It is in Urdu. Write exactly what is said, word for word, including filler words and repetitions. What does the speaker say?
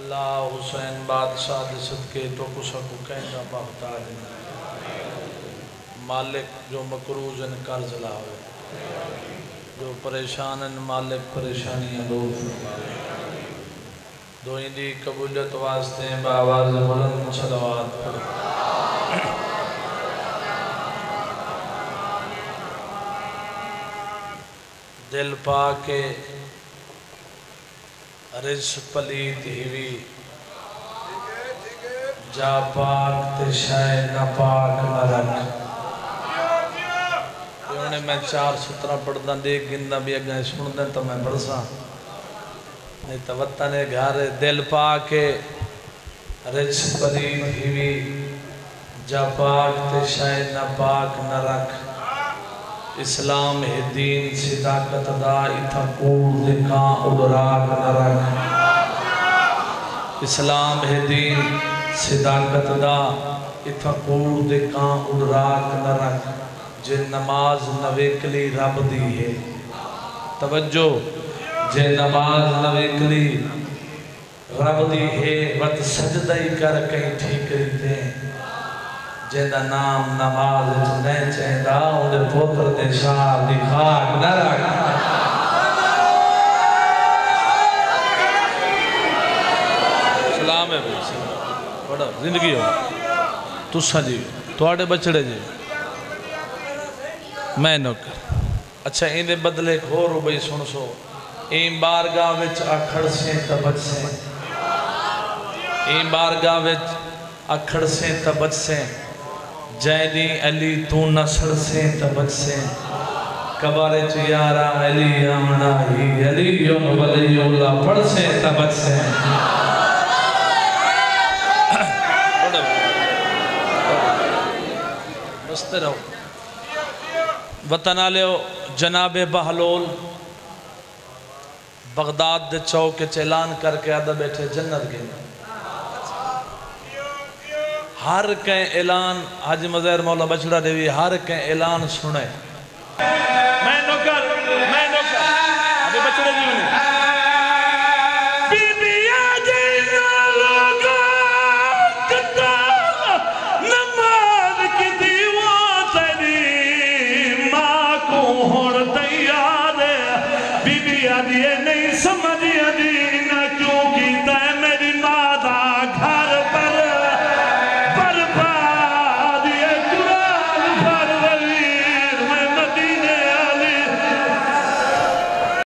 اللہ حسین بادشاہ دے صدقے تو کسا کو کہنا محتاج مالک جو مقروض ان قرض لاوے جو پریشان ان مالک پریشانیاں دور فرمائے دو اندی قبولیت واسطے بآواز بلند صلوات پڑھ دل پاکے رجس پلیت ہیوی جا پاک تے شائع نہ پاک نہ رکھ انہیں میں چار سترہ پڑھنا دیکھ گندہ بھی اگیں سن دیں تو میں برسا نہیں تو وطن گھارے دل پاکے رجس پلیت ہیوی جا پاک تے شائع نہ پاک نہ رکھ اسلام ہے دین صداقت دا اتھا کوڑ دکھاں اڑراک نہ رکھ اسلام ہے دین صداقت دا اتھا کوڑ دکھاں اڑراک نہ رکھ جے نماز نویکلی رب دی ہے توجہ جے نماز نویکلی رب دی ہے وقت سجدہ ہی کر کہیں ٹھیکری دیں جیدہ نام نماز نہیں چاہیدہ انہیں پوتر دے شاہ دی خاک نہ رکھا سلام ہے بھائی سلام بڑا زندگی ہو تُسا جی توڑے بچڑے جی میں نوکر اچھا انہیں بدلے کھورو بھئی سن سو این بارگاہ وچ اکھڑ سے تبج سے این بارگاہ وچ اکھڑ سے تبج سے جائنی علی تو نصر سے تبج سے کبارے چیارا علی آمنا ہی علی یون ولی اللہ پڑھ سے تبج سے بستے رہو وطن آلیو جناب بہلول بغداد دے چوک اعلان کر کے آدھا بیٹھے جنت گئے ہر کہیں اعلان حاجی مظہر مولا بچڑا دیوی ہر کہیں اعلان سنے میں نوکر میں نوکر ابھی بچڑے دیوی نہیں بی بی آجینا لوگا کتا نماز کی دیوان تیری ماں کو ہون تیار بی بی آجیے نہیں سمجھیا دی